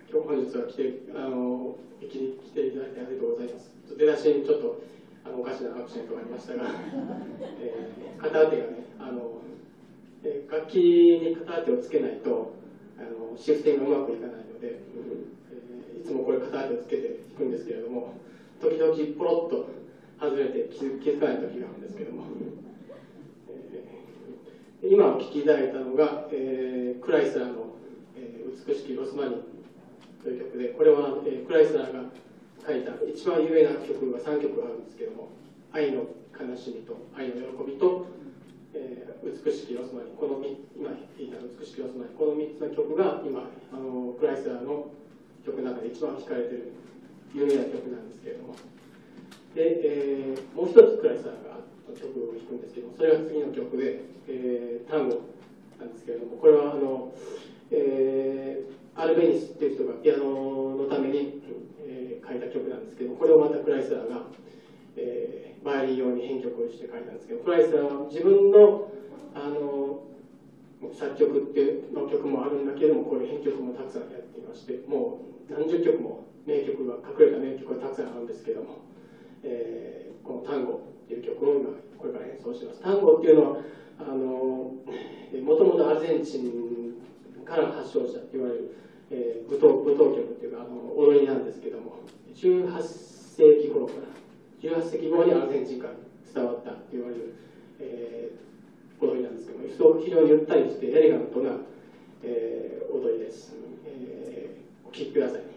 今日本日は来ていただいてありがとうございます。出だしにちょっとおかしなアクシデントがありましたが、片当てがね、楽器に片当てをつけないとシフティングがうまくいかないので、いつもこれ片当てをつけて弾くんですけれども、時々ポロッと外れて気づかない時があるんですけども、今お聴きいただいたのが、クライスラーの「美しきロスマニー」という曲で、これは、クライスラーが書いた一番有名な曲が3曲あるんですけども、愛の悲しみと愛の喜びと、美しきロスマニー、この今弾いた美しきロスマニー、この3つの曲が今クライスラーの曲の中で一番弾かれている有名な曲なんですけれども、で、もう一つクライスラーが曲を弾くんですけども、それが次の曲で、タンゴなんですけれども、これはアルベニスっていう人がピアノのために、書いた曲なんですけども、これをまたクライスラーが、バイオリン用に編曲をして書いたんですけど、クライスラーは自分の作曲っていうの曲もあるんだけれども、こういう編曲もたくさんやっていまして、もう何十曲も名曲が、隠れた名曲がたくさんあるんですけども、このタンゴっていう曲を今これから演奏します。タンゴっていうのはもともとアルゼンチンから発祥したと言われる、舞踏曲っていうか踊りなんですけども、18世紀頃から18世紀頃にアルゼンチンから伝わったと言われる、踊りなんですけども、非常にゆったりしてエレガントな、踊りです。お聴きください。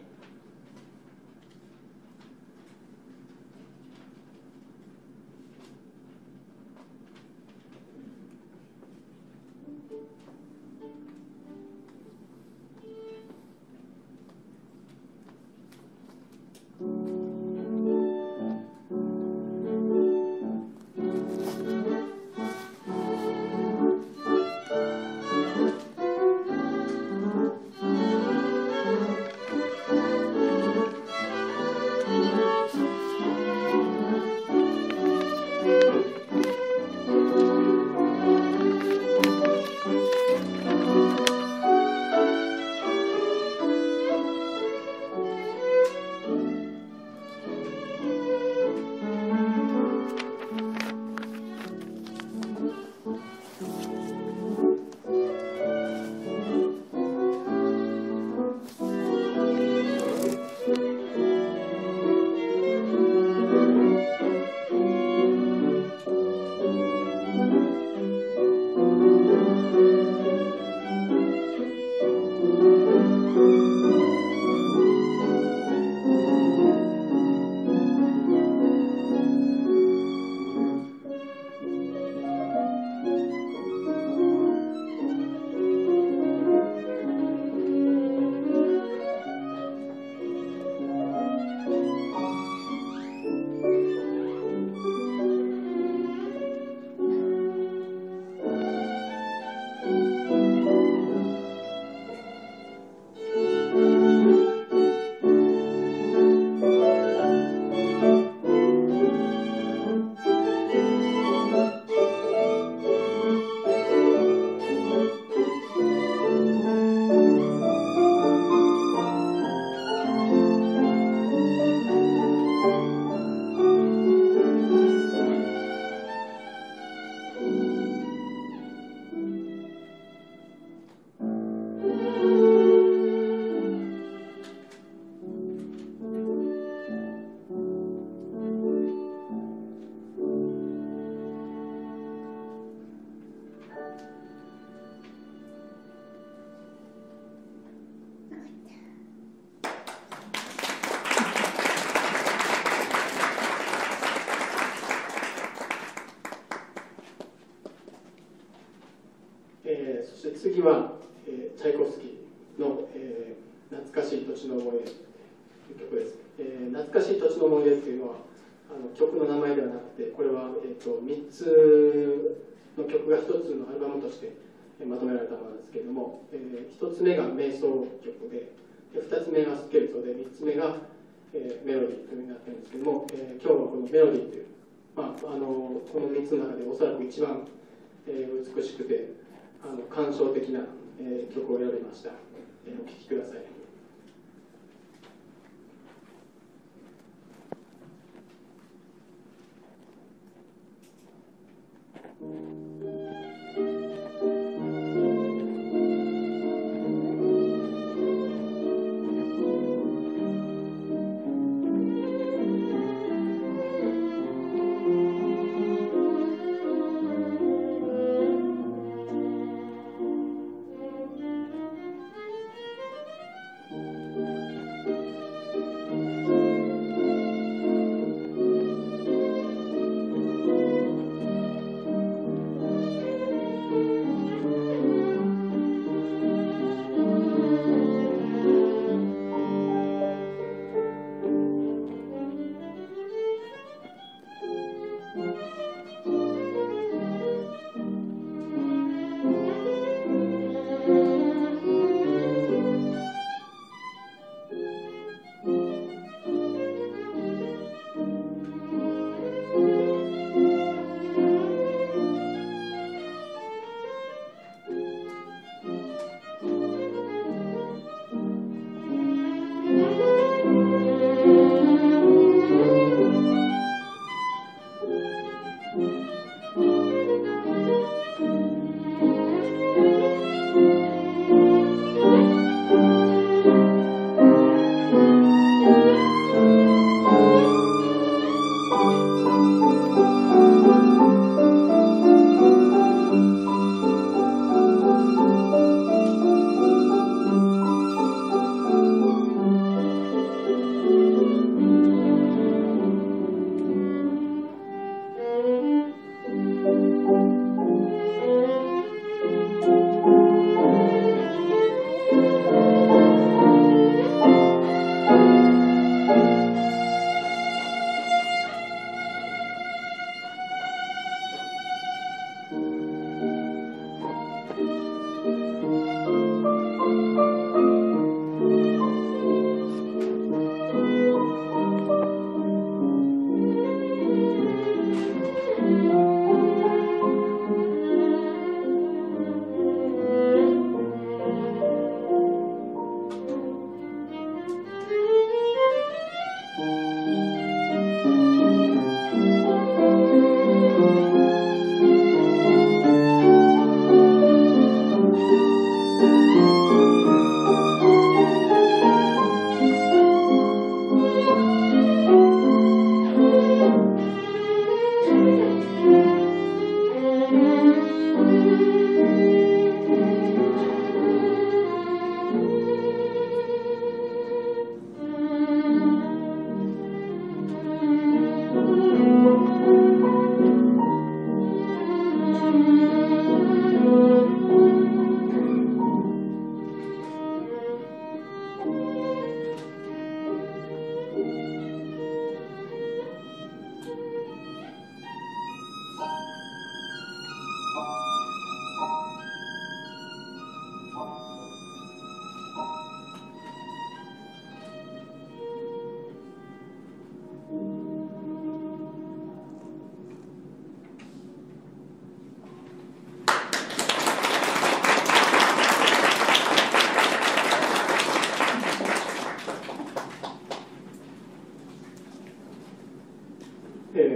そして次は、チャイコフスキーの、懐かしい土地の思い出という曲です。懐かしい土地の思い出っていうのは曲の名前ではなくて、これは、3つの曲が1つのアルバムとしてまとめられたものなんですけれども、1つ目が瞑想曲で、2つ目がスケルツォで、3つ目が、メロディーというふうになってるんですけども、今日はこのメロディーという、この3つの中でおそらく一番、美しくて感傷的な、曲を選びました。お聴きください。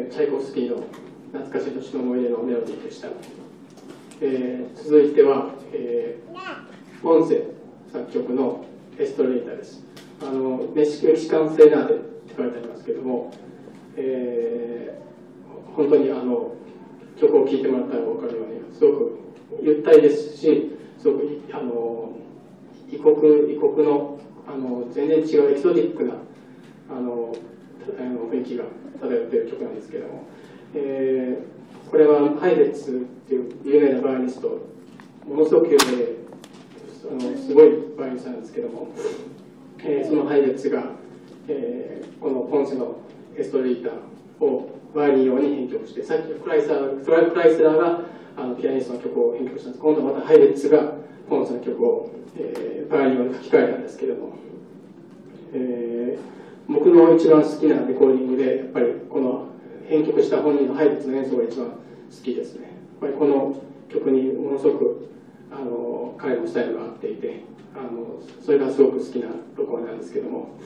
チャイコフスキーの懐かしい年の思い出のメロディーでした。続いては、ポンセ作曲のエストレーターです。メキシカンセーナーデって書いてありますけども、本当に曲を聴いてもらったら分かるようにすごくゆったりですし、すごく異国の全然違うエキゾティックな雰囲気が漂っている曲なんですけども、これはハイレッツっていう有名なバイオリニスト、ものすごく有名ですごいバイオリニストなんですけども、そのハイレッツが、このポンセのエストレーターをバイオリン用に編曲して、さっきクライスラーがピアニストの曲を編曲したんです。今度はまたハイレッツがポンセの曲を、バイオリン用に書き換えたんですけれども、僕の一番好きなレコーディングでやっぱりこの編曲した本人のハイレッツの演奏が一番好きですね。やっぱりこの曲にものすごく彼のスタイルが合っていて、それがすごく好きな録音なんですけども、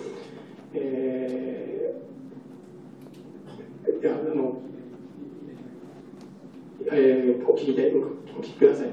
お聞きください。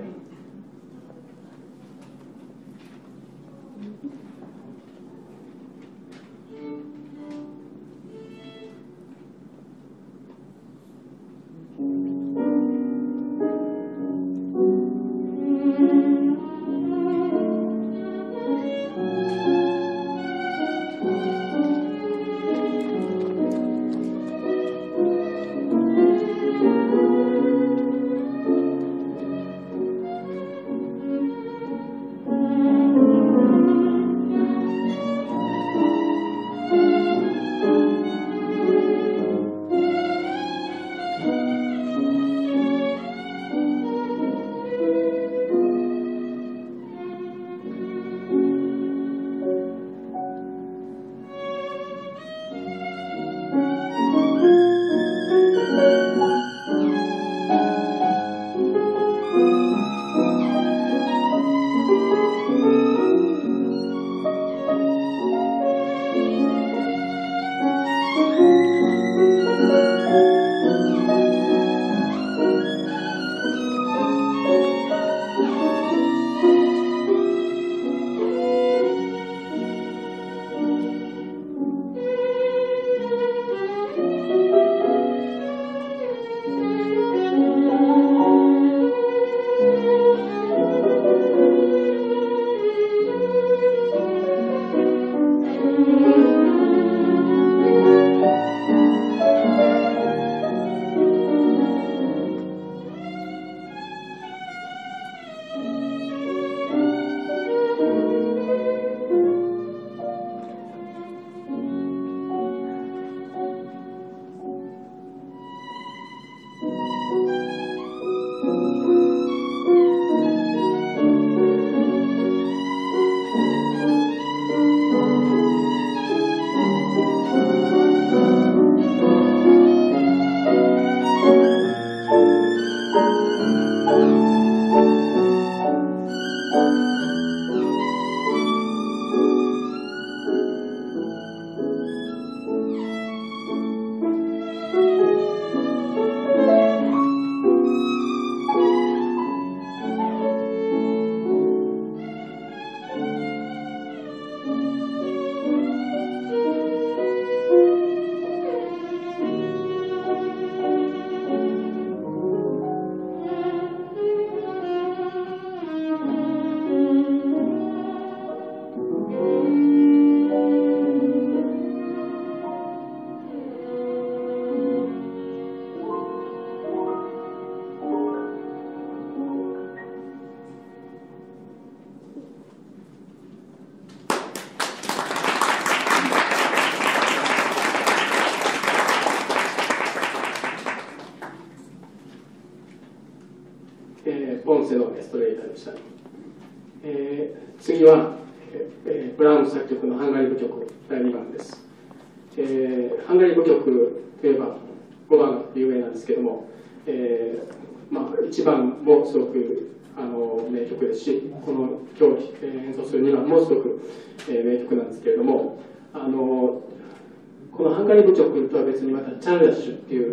ポンセのエストレーターでした。次は、ブラームス作曲のハンガリー舞曲第2番です。ハンガリー舞曲といえば5番が有名なんですけども、1番もすごく名曲ですし、この今日演奏する2番もすごく名曲なんですけれども、このハンガリー舞曲とは別にまたチャルダッシュっていう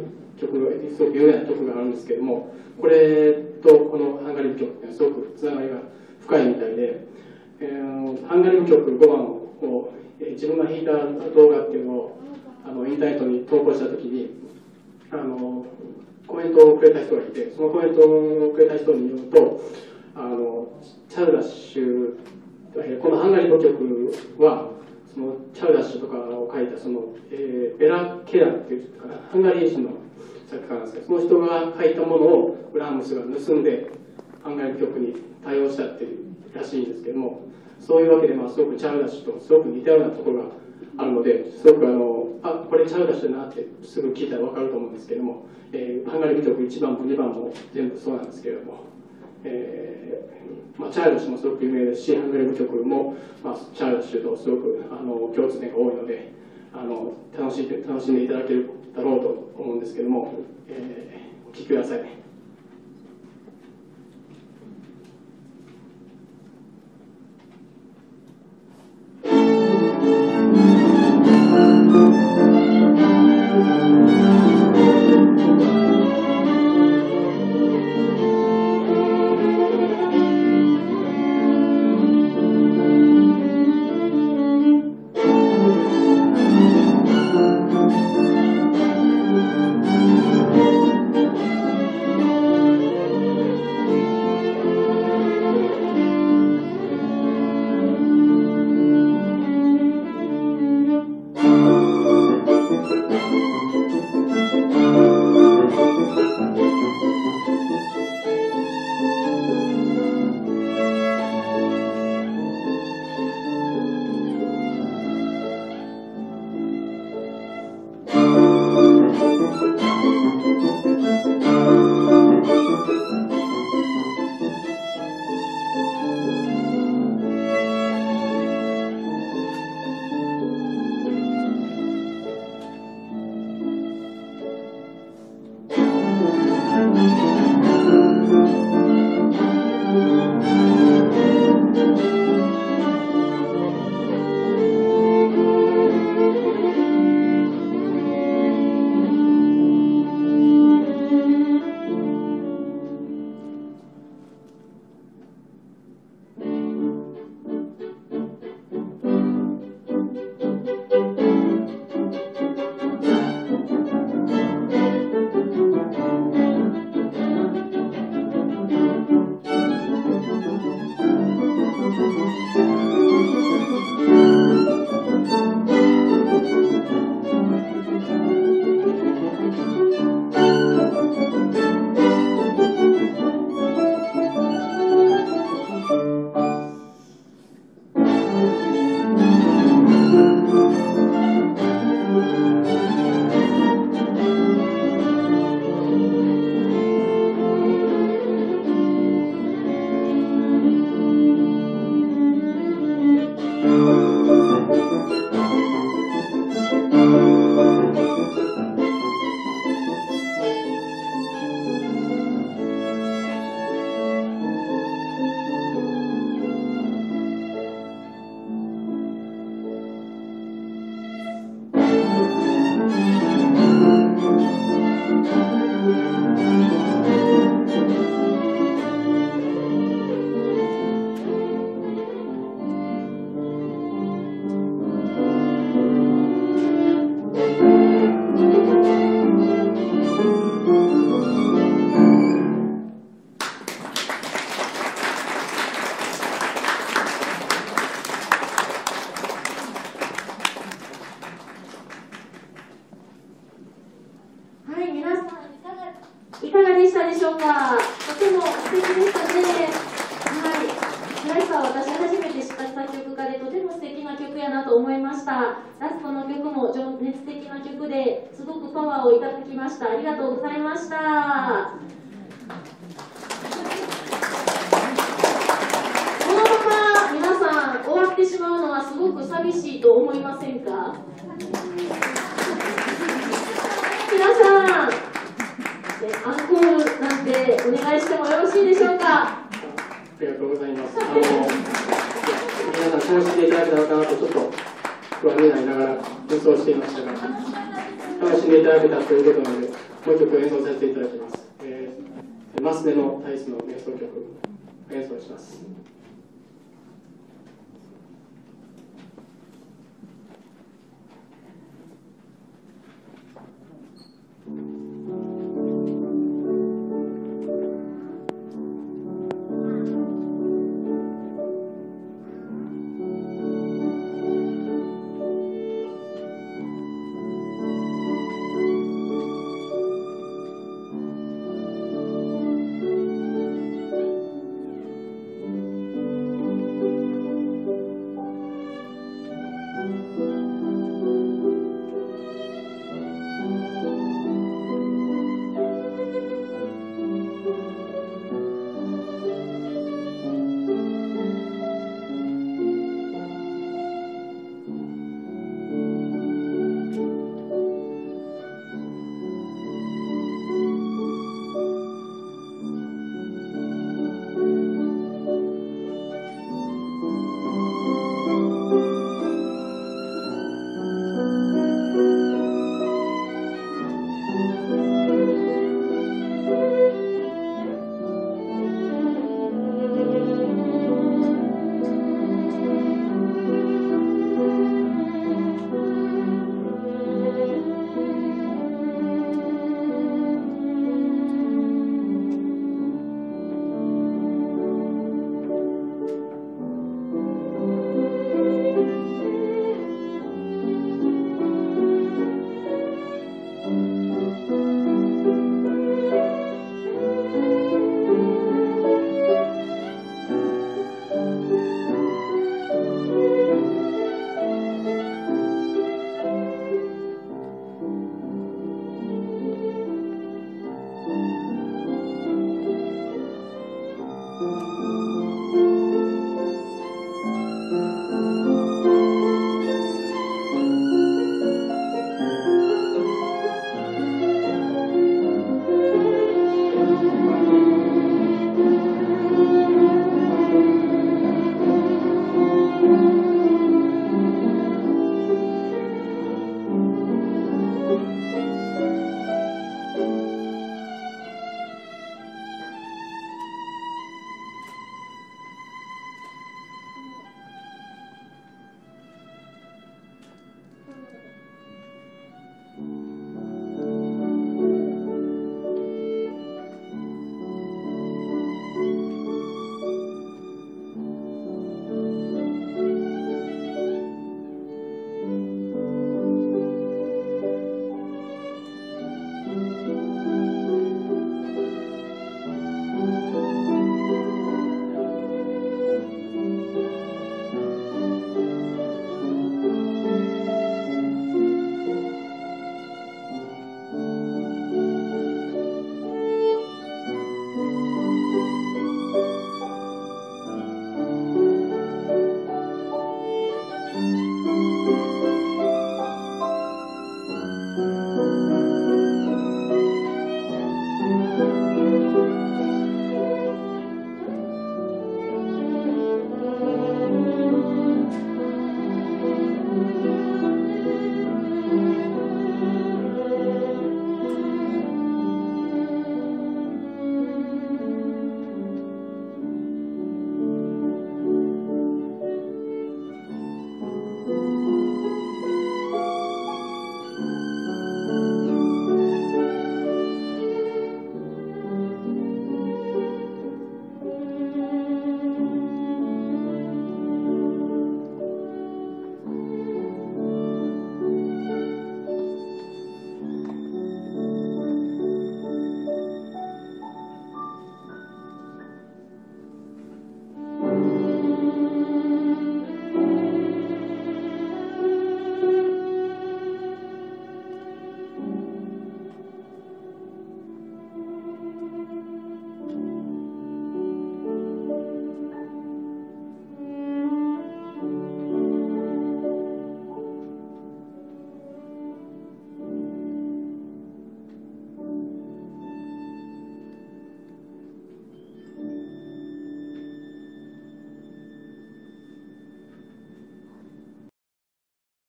すごく有名な曲があるんですけども、これとこのハンガリー舞曲っていうのはすごくつながりが深いみたいで、ハンガリー舞曲5番を自分が弾いた動画っていうのをインターネットに投稿したときにコメントをくれた人がいて、そのコメントをくれた人によると、チャルダッシュ、このハンガリー舞曲はそのチャルダッシュとかを書いたその、ベラ・ケラっていう人かな、ハンガリー人の作家なんですけど、その人が書いたものをブラームスが盗んでハンガリー舞曲に対応したっていうらしいんですけども、そういうわけで、すごくチャルダッシュとすごく似たようなところがあるので、すごくこれチャルダッシュだなってすぐ聞いたら分かると思うんですけども、ハンガリー舞曲1番も2番も全部そうなんですけれども、チャルダッシュもすごく有名ですし、ハンガリー舞曲も、チャルダッシュとすごく共通点が多いので、楽しんでいただけるだろうと思うんですけども、お聴きください。 いかがでしたでしょうか。とても素敵でしたね。はい。村井さんは私初めて知った作曲家でとても素敵な曲やなと思いました。ラストの曲も情熱的な曲ですごくパワーをいただきました。ありがとうございました。このまま皆さん終わってしまうのはすごく寂しいと思いませんか。皆さんアンコールなんてお願いしてもよろしいでしょうか。 ありがとうございます。皆さん楽しんでいただけたのかなとちょっと不安になりながら演奏していましたが、 楽しんでいただけたということなので、もう一曲演奏させていただきます。マスネのタイスの瞑想曲演奏します。